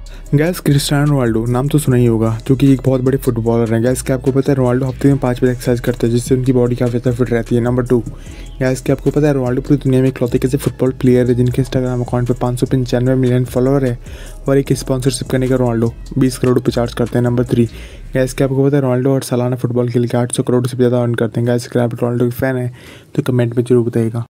Gas Cristiano Ronaldo नाम तो सुना ही होगा, जो कि एक बहुत बड़े फुटबॉलर हैं। गैस क्या आपको पता है रोनाल्डो हफ्ते में 5 बार एक्सरसाइज करते हैं, जिससे उनकी बॉडी काफ़ी ज़्यादा फिट रहती है। नंबर 2, गैस क्या आपको पता है रोनाल्डो पूरी दुनिया में इकलौते कैसे फुटबॉल प्लेयर है जिनके इंस्टाग्राम अकाउंट पर 595 मिलियन फॉलोअर है, और एक स्पॉन्सरशिप करने का रोनाल्डो 20 करोड़ रुपये चार्ज करते हैं। नंबर 3, गैस क्या आपको पता है रोनाल्डो और सालाना फुटबॉल खेल के 800 करोड़ से ज़्यादा अर्न करते हैं। गैस अगर आप रोनाल्डो के फैन है तो कमेंट में जरूर बताइएगा।